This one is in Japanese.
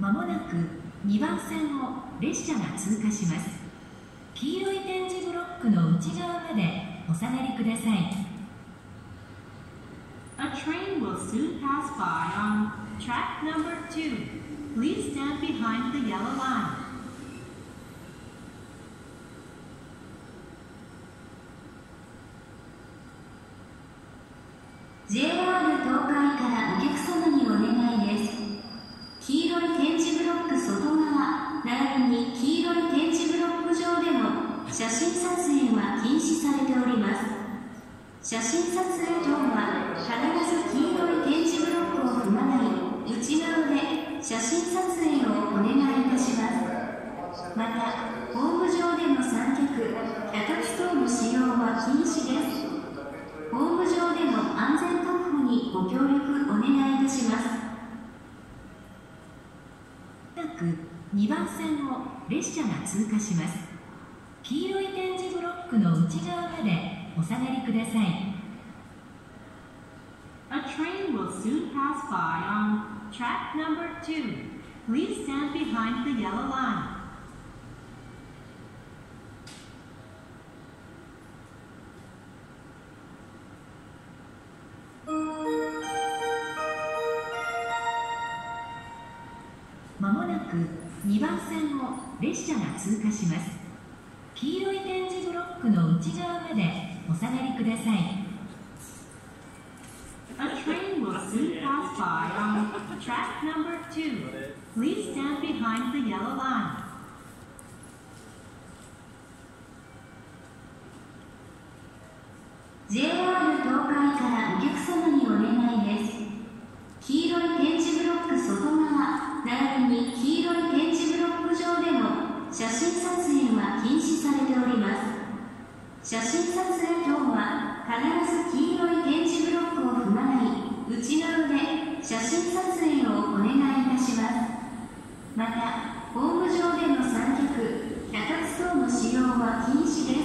まもなく2番線を列車が通過します。黄色い点字ブロックの内側までお下がりください。A train will soon pass by on track number 2. Please stand behind the yellow line. JR 東海からお客様にお願いです。黄色い点字ブロック外側、並びに黄色い点字ブロック上でも写真撮影は禁止されております。写真撮影上は必ず黄色い点字ブロックを踏まない内側で写真撮影をお願いいたします。また、ホーム上での三脚、脚立等の使用は禁止です。ホーム上での安全確保にご協力お願いいたします。2番線を列車が通過します。黄色い点字ブロックの内側までお下がりください。A train will soon pass by on track number 2. Please stand behind the yellow line.まもなく2番線を列車が通過します。黄色い点字ブロックの内側までお下がりください。A train will soon pass by on track number 2. Please stand behind the yellow line. JR 東海からお客様にお願いです。黄色い点字ブロック外側、並びに黄色い点字ブロック上でも写真撮影は禁止されております。写真撮影等は必ず黄色い点字ブロックを踏まない内側で写真撮影をお願いいたします。また、ホーム上での三脚、脚立等の使用は禁止です。